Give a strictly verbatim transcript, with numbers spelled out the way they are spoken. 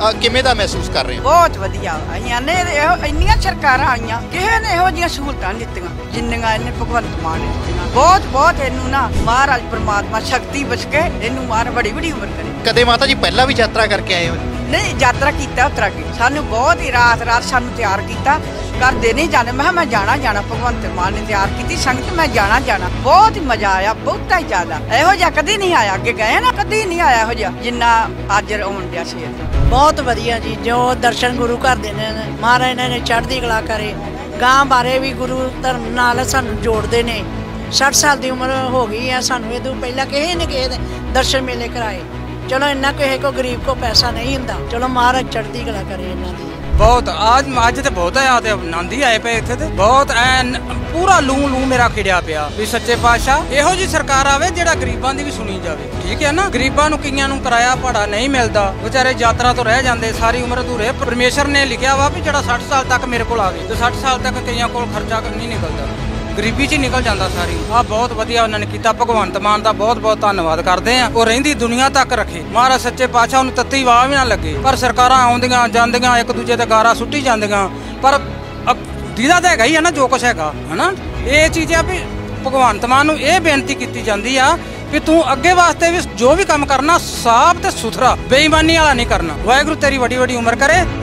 ਕਿਵੇਂ ਦਾ ਮਹਿਸੂਸ ਕਰ ਰਹੇ ਹੋ? बहुत वधिया आईयां ने इन्नियां सरकारां आईयां किसे ने इहो जिहियां सहूलतां दित्तियां जिन्नियां इन्ने भगवंत मान ने दित्तियां। बहुत बहुत इनू ना महाराज परमात्मा शक्ति बच के इनू मार बड़ी बड़ी उम्र करे। कदे माता जी पहला भी यात्रा करके आए हो? नहीं यात्रा कीता उत्तराखंड सानू बहुत ही रात रात सानू तैयार कीता करदे नहीं जाने मैं मैं जाना जाना भगवंत मान ने तैयार की संगत मैं जाना जाना बहुत ही मजा आया बहुत ही ज्यादा इहो जिहा कदी नहीं आया अगे गए ना कदी नहीं आया इहो जिहा जिन्ना अज आउण दिया सी। बहुत वधिया जी जो दर्शन गुरु घर दे ने महाराज ने चढ़दी कला करे गां बारे भी गुरु धर्म नाल सानू जोड़दे ने। साठ साल की उम्र हो गई है सानू इदों पहला किसी ने किसी दर्शन मेले कराए। चलो इन्ना किसी को गरीब को पैसा नहीं हुंदा चलो महाराज चढ़दी कला करे इन्हां दी। बहुत आज अज तो बहुत आया आनंद ही आए पे इत्थे ते बहुत ऐन पूरा लू लू मेरा खिड़िया पिया भी सच्चे पातशाह इहो जी सरकार आवे जेड़ा गरीबां दी भी सुनी जावे। ठीक है ना गरीबां नूं कईयां नूं किराया भाड़ा नहीं मिलदा बेचारे यात्रा तो रह जांदे सारी उम्र अधूरे। परमेश्वर ने लिखिया वा भी जेड़ा साठ साल तक मेरे कोल आवे ते साठ साल तक कईयां कोल खर्चा नहीं निकलदा गरीबी च निकल जाता सारी। आ बहुत वधिया उन्होंने किया भगवंत मान का बहुत बहुत धन्यवाद करते हैं और रहिंदी दुनिया तक रखे महाराज सच्चे पातशाह उन्हें तत्ती वाह भी ना लगे। पर सरकारां आउंदियां जांदियां एक दूजे ते गारा सुट्टी जांदियां पर दीदा तो हैगा ही है ना जो कुछ हैगा है ना। ये चीज़ है भी भगवंत मान नूं ये बेनती की जाती है भी तू अगे वास्ते भी जो भी काम करना साफ ते सुथरा बेईमानी वाला नहीं करना। वाहिगुरू तेरी वड्डी वड्डी उम्र करे।